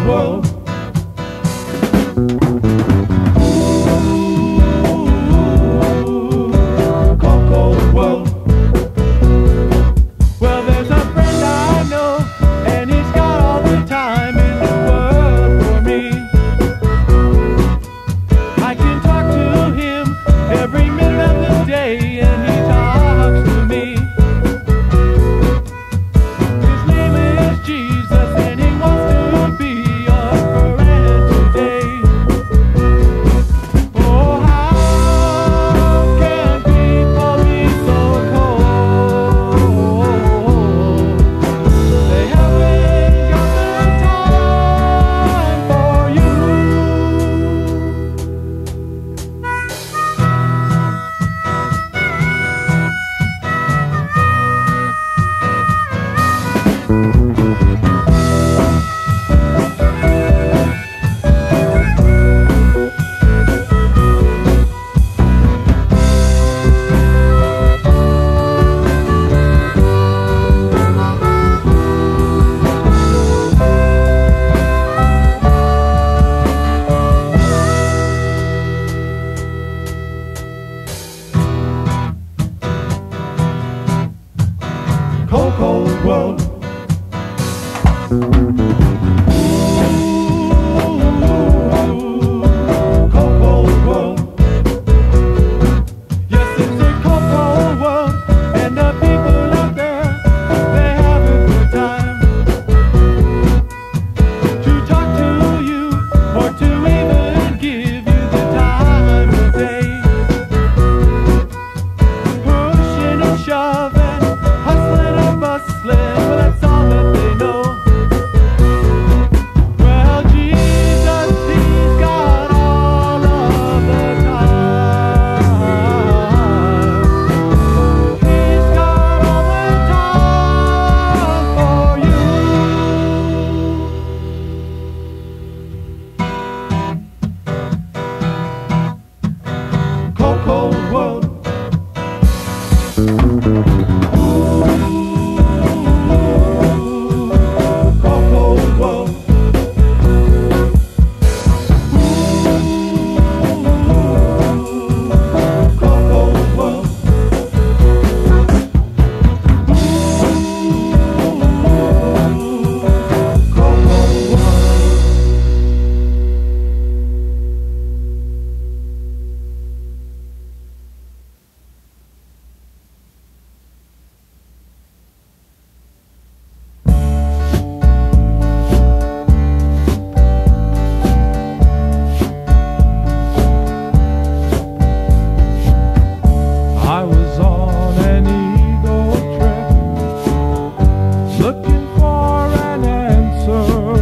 world. Cold, cold world. Well, there's a friend I know, and he's got all the time in the world for me. I can talk to him every minute of the day, and he talks to me. His name is Jesus, and he wants to be your friend today. Oh, how can people be so cold? They haven't got the time for you. Cold, cold world. Cold, cold world. Yes, it's a cold, cold world, and the people out there, they have a good time to talk to you or to even give you the time of day. Pushing and shoving, hustling and bustling, well, that's all that they know. Well, Jesus, he's got all of the time. He's got all the time for you. Cold, cold world. Cold, cold world. Cold, cold world. Cold, cold world. I was on an eagle trip, looking for an answer,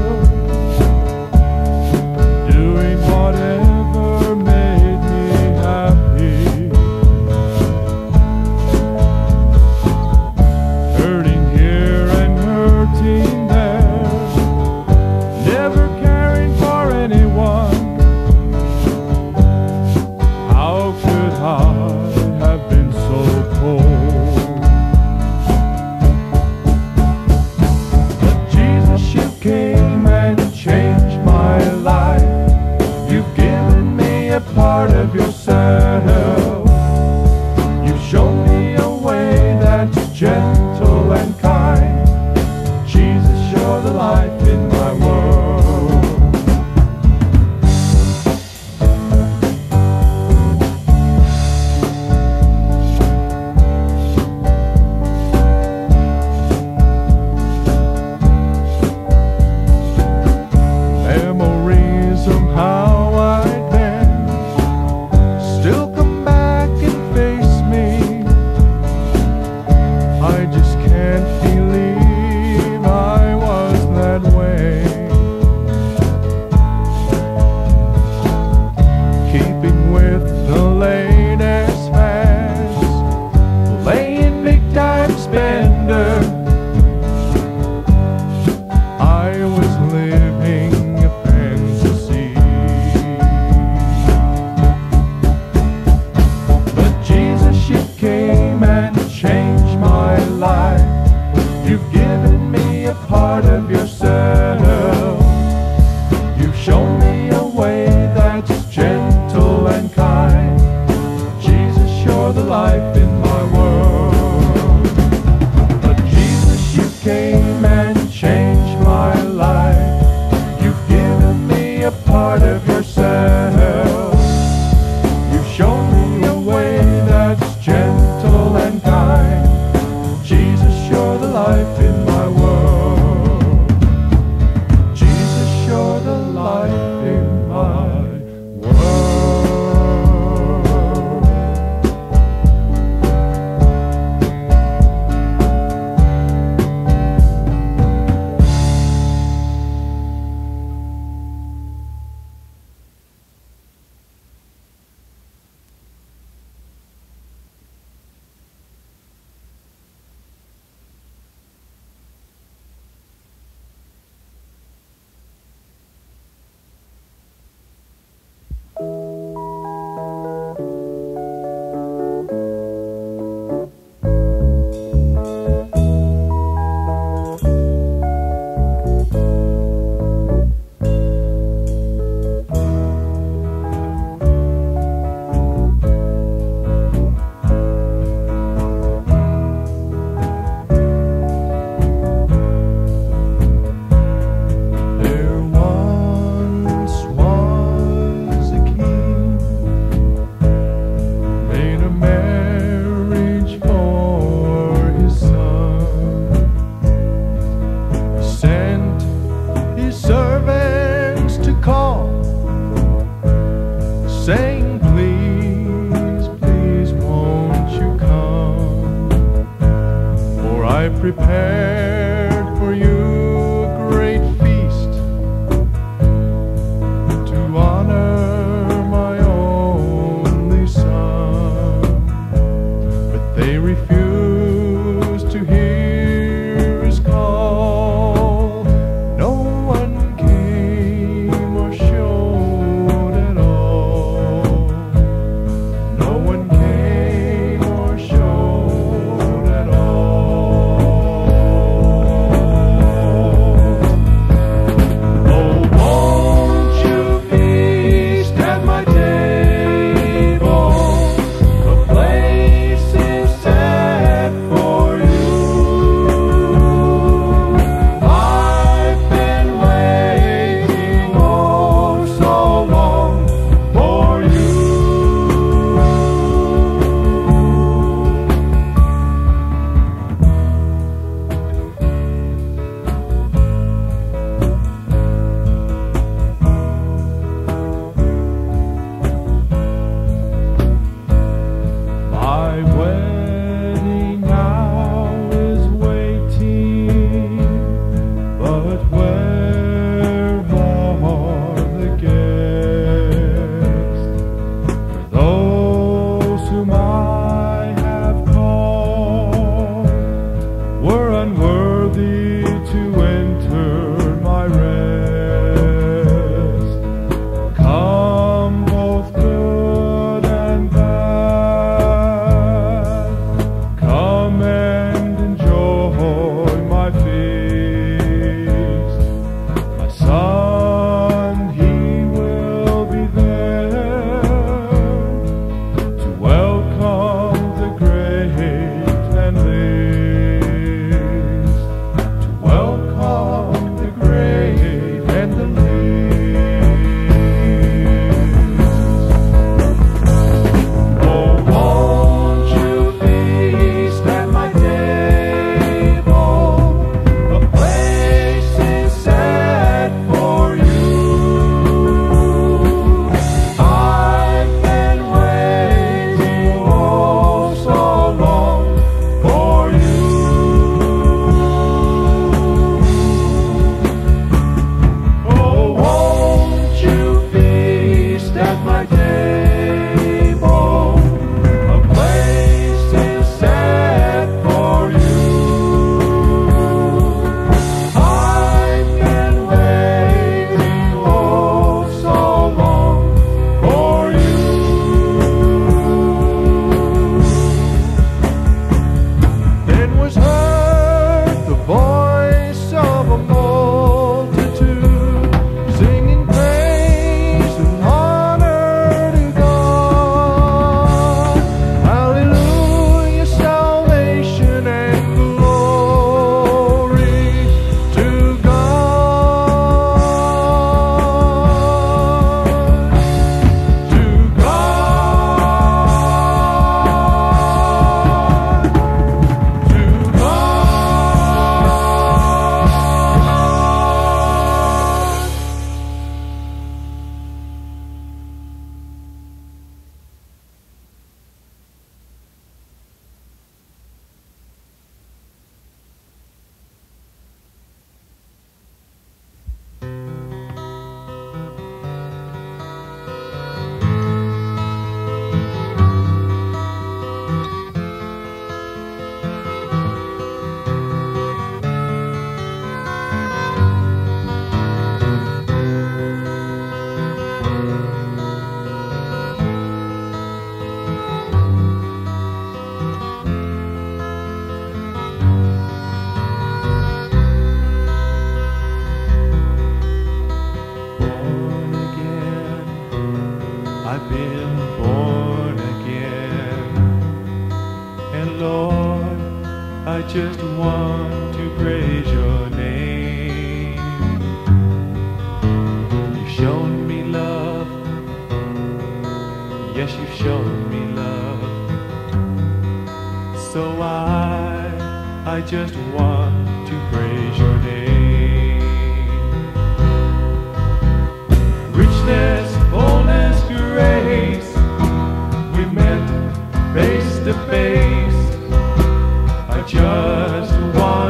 doing whatever made me happy, hurting here and hurting there, never caring for anyone. How could I have been so cold? But Jesus, you came and changed my life. You've given me a part of yourself. You've shown me a way that's gentle and kind. Jesus, you're the life in my world. Memories of how I'd been still come back and face me. I just can't believe I was that way. Keeping with the latest fads, playing big time spender. I was living a fantasy. But Jesus, you came and changed my life. You've given me a part of yourself. prepared for you a great feast to honor my only son, but they refuse to hear his call. No one came or showed at all. No one came or showed at all. Oh, won't you feast at my table? A place is set for you. I've been waiting oh so long for you. My wedding now is waiting, but where are the guests? For those whom I have called were unworthy to enter my rest. Come both good and bad, come and enjoy my feast. My son, he will be there to welcome the great and least, to welcome the great and the least. Oh, won't you feast at my table? A place is set for you. I've been waiting oh so long for you. Oh, won't you feast at my table? A place is set for you. I've been waiting oh so long for you. Then was heard the voice of a multitude, singing praise and honor to God. Hallelujah, salvation and glory to God. To God. To God. Born again, I've been born again, and Lord, I just want to praise your name. You've shown me love, yes, you've shown me love, so I just want to praise your name. Richness, fullness, grace, we met face to face. I just want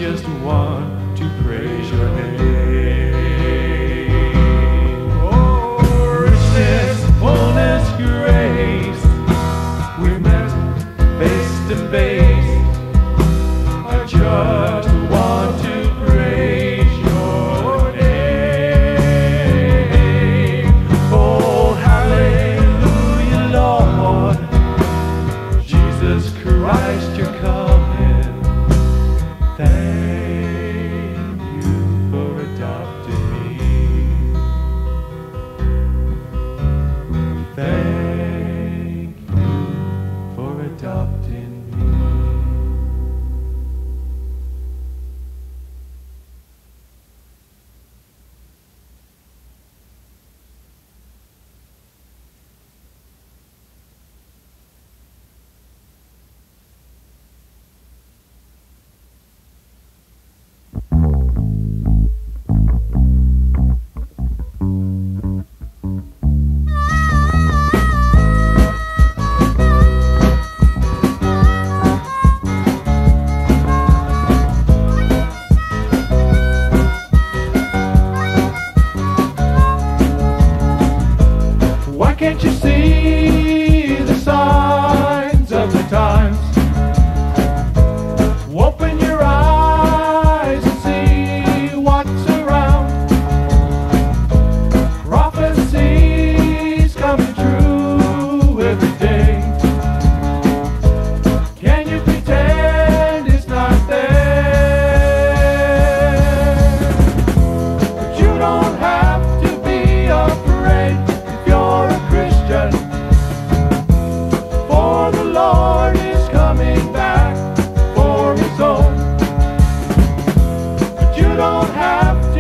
just want to praise your name. Oh, richness, fullness, grace, we met face to face. I just want to praise your name. Oh, hallelujah, Lord. Jesus Christ, you're coming. Thank you for adopting me. Thank you for adopting me. Why can't you see the signs of the times? Open your eyes and see what's around. Prophecies coming true every day. Can you pretend it's not there? But you don't have to be afraid. You're a Christian, for the Lord is coming back for his own. But you don't have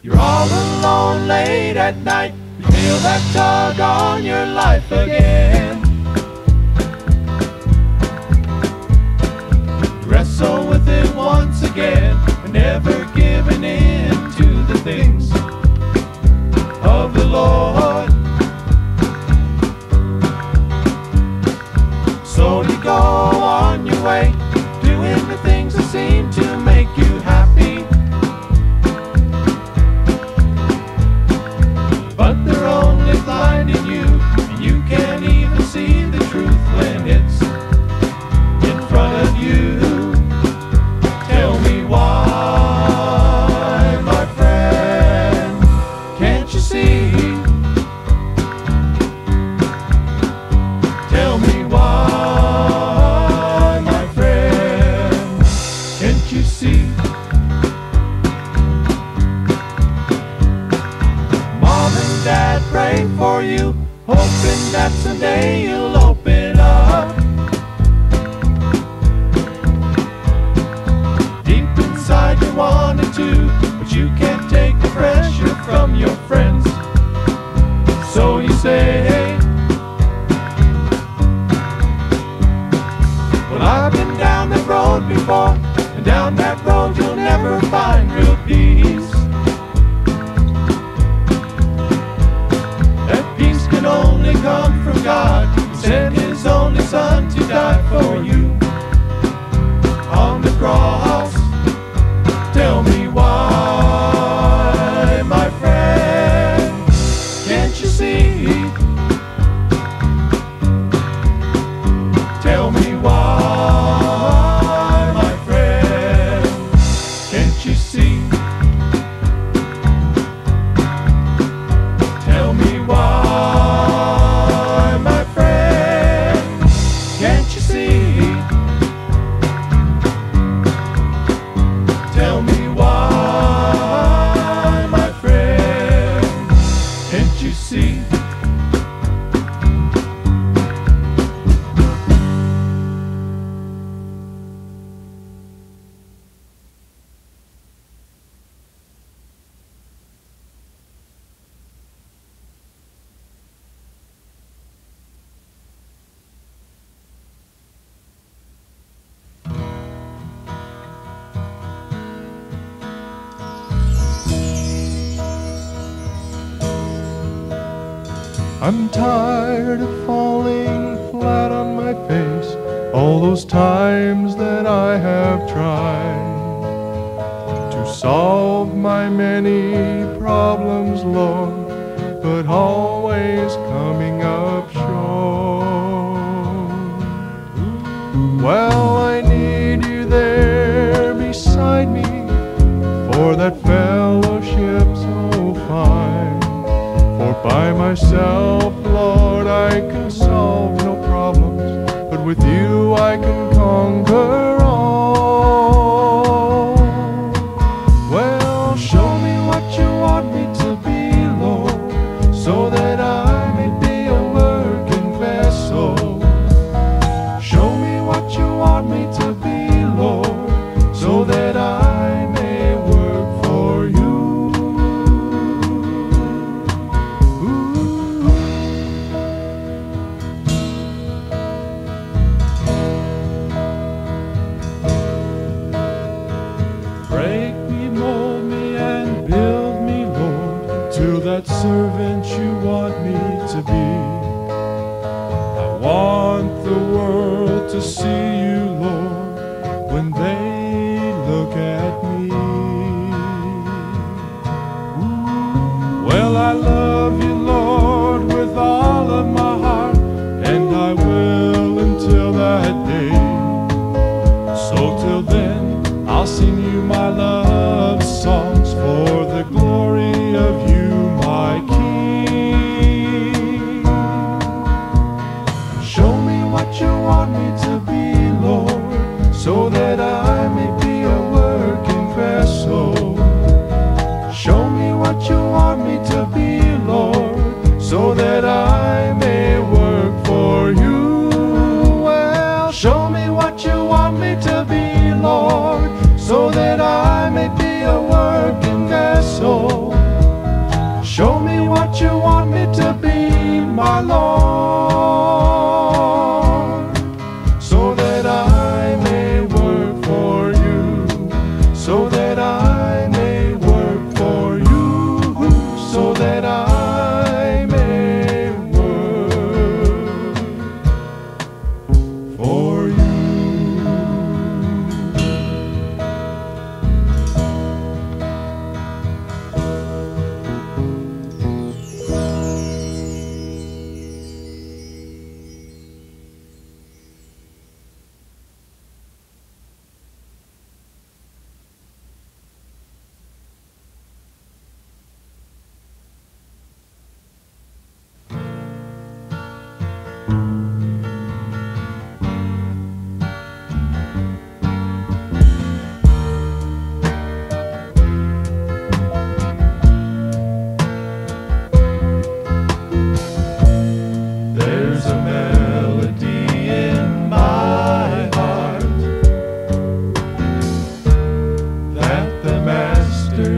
You're all alone late at night. You feel that tug on your life again. You wrestle with it once again, and never giving in to the things of the Lord. So you go on your way, doing the things that seem to make you happy, but they're only blinding you, and you can't even see the truth when it's in front of you. Tell me why, my friend, can't you see? Tell me why, my friend, can't you see? Mom and Dad pray for you, hoping that someday you'll open up. Deep inside you wanted to, but you can't take the pressure from your friends. So you say, well, I've been down that road before, and down that road you'll never find real peace. That peace can only come from God. He sent His only Son to die for you on the cross. Tell me why, my friend, can't you see? Tell me why, my friend, can't you see? Tell me why, my friend, can't you see? Tell me why, my friend, can't you see? I'm tired of falling flat on my face all those times that I have tried to solve my many problems, Lord, but always coming up short. Well, I need you there beside me, for that fellowship's so fine. For by myself, Lord, I can solve no problems, but with you I can conquer all. Well, show me what you want me to be, Lord, so that I may be a working vessel. Show me what you want me to be, Lord, so that I may work for you. Break me, mold me, and build me, Lord, to that servant you want me to be. I want the world to see you, Lord, when they look at me. Well, I love you, Lord, with all of my heart, and I will until that day. So till then, I'll sing you my love songs for the glory of you, my King. Show me what you want me to be,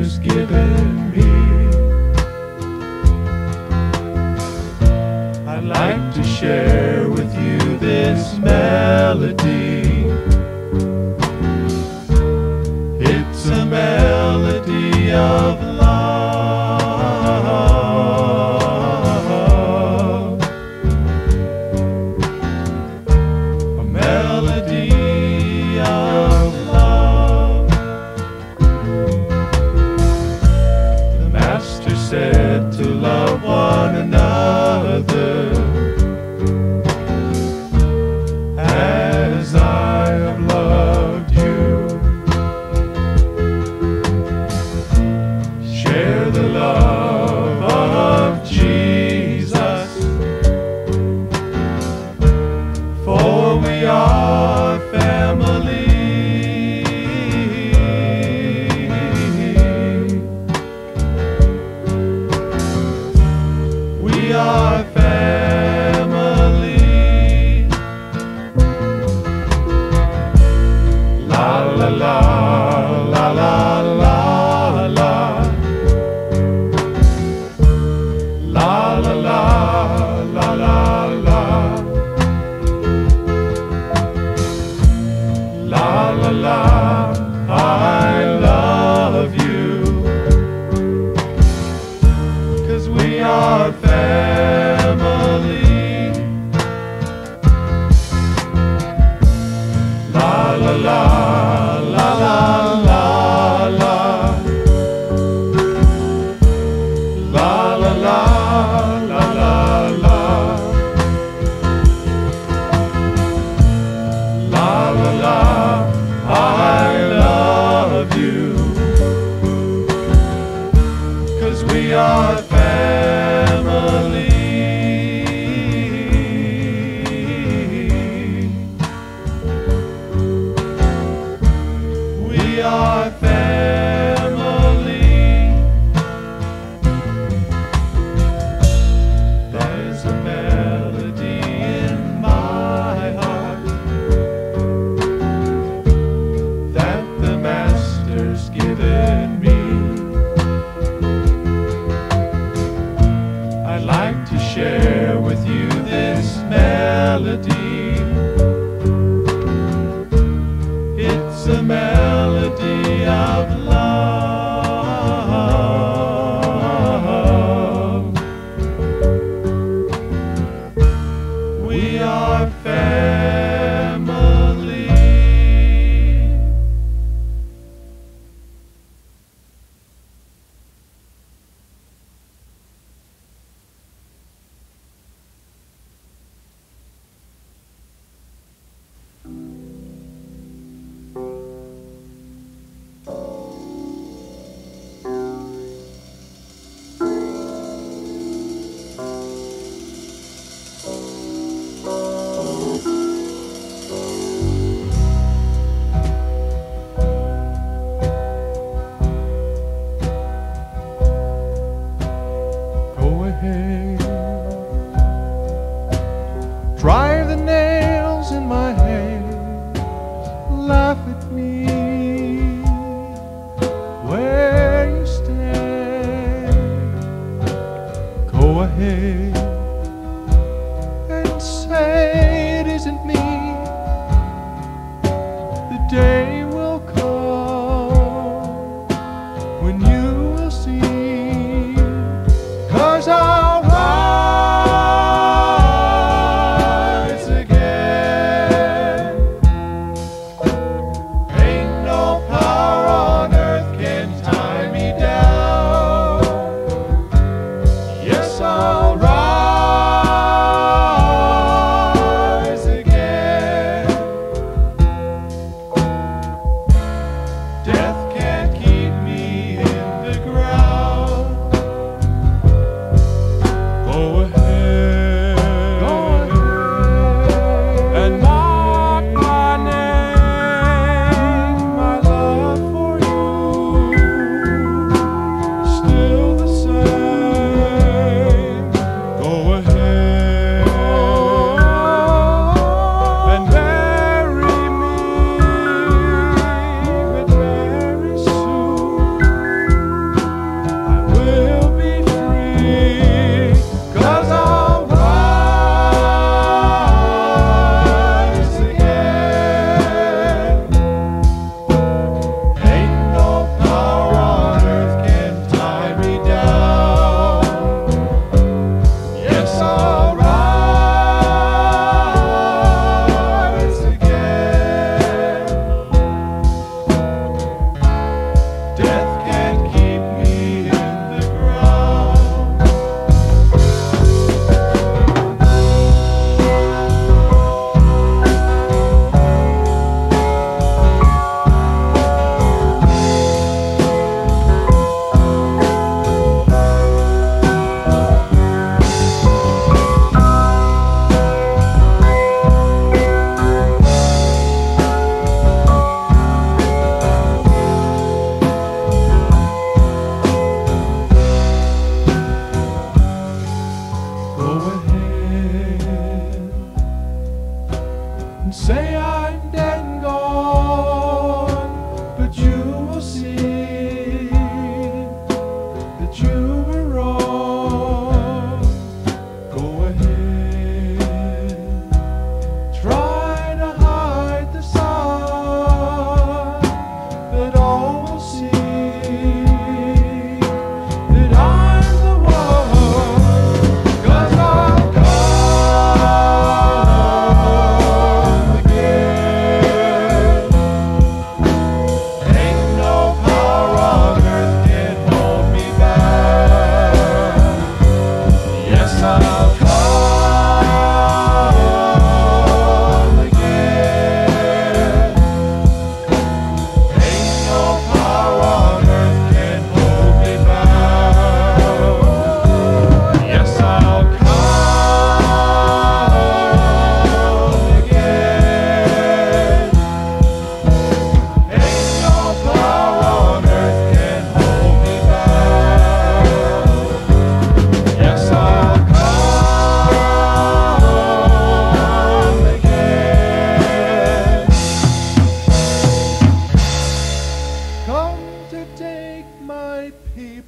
Master's given me. I'd like to share with you this melody. It's a melody of love, a melody of love. The Master said to love one another as I have loved you. Share the love of Jesus, for we are family. We are family. La la la la la la la. La la la la la la. La la la, I love you, 'cause we are family. La la la la la la la. La la la la la la. La la la, I love you, 'cause we are family. We are family. There's a melody in my heart that the Master's given me. I'd like to share with you this melody. It's a melody of love. We are family. Go ahead, drive the nails in my hands, laugh at me where you stand. Go ahead and say it isn't me. The day will come when you will see, 'cause I'll rise again. Ain't no power on earth can tie me down. Yes, I'll rise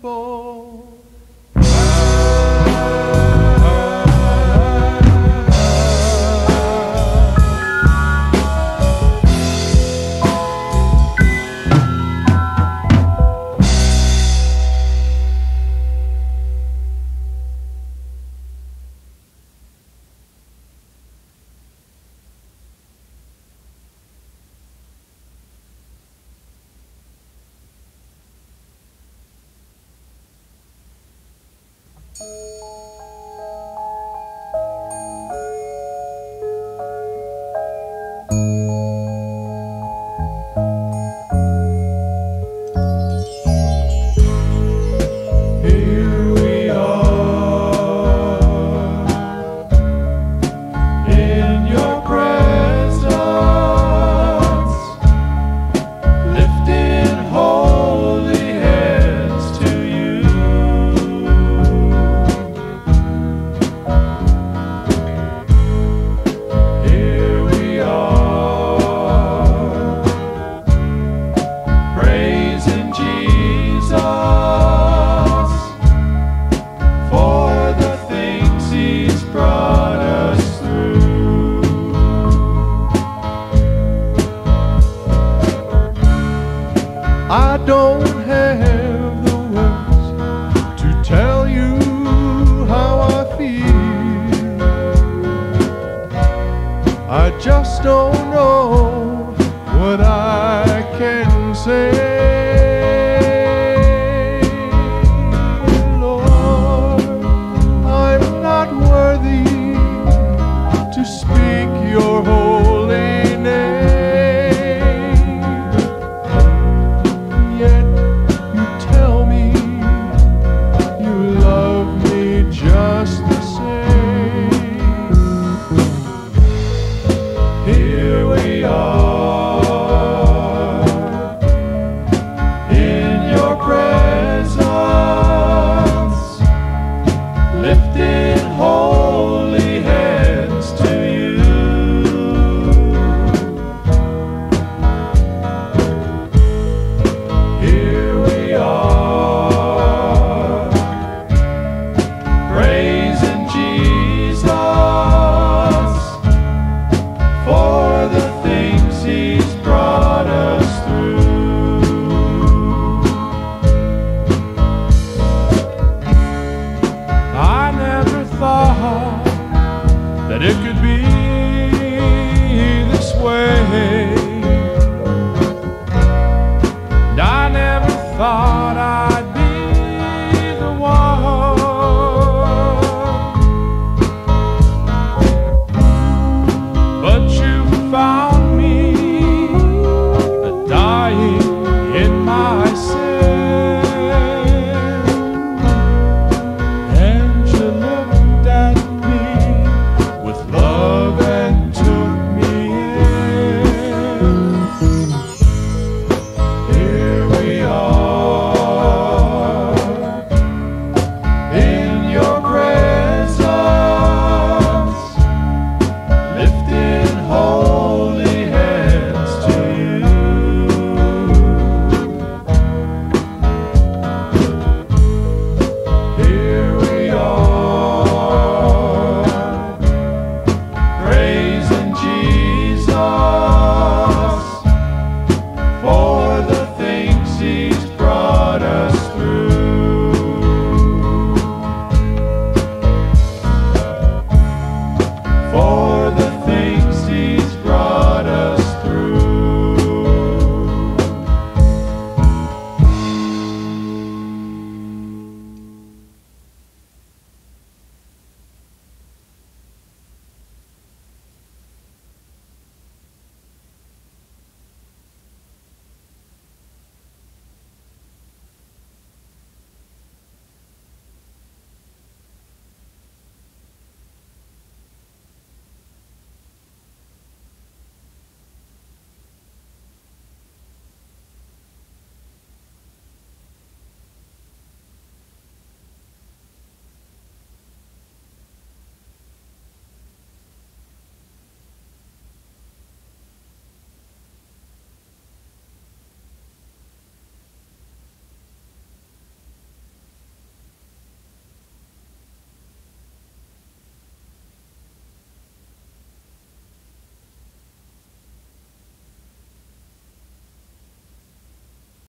people.